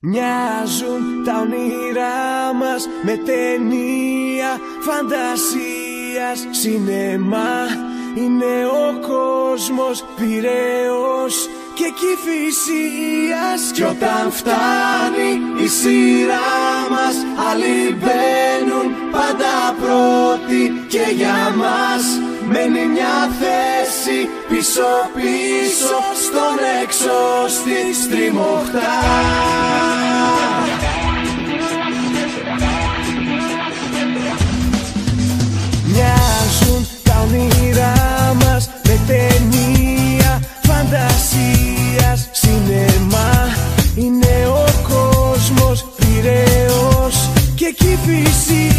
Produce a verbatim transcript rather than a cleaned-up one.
Μοιάζουν τα όνειρά μας με ταινία φαντασίας. Σινεμά είναι ο κόσμος, Πειραιώς και Κηφισίας. Κι όταν φτάνει η σειρά μας, άλλοι μπαίνουν πάντα πρώτοι. Και για μας μένει μια θέση πίσω πίσω στον εξώστη στριμωχτά. Μοιάζουν τα όνειρά μας με ταινία φαντασίας. Σινεμά είναι ο κόσμος, Πειραιώς και Κηφισίας.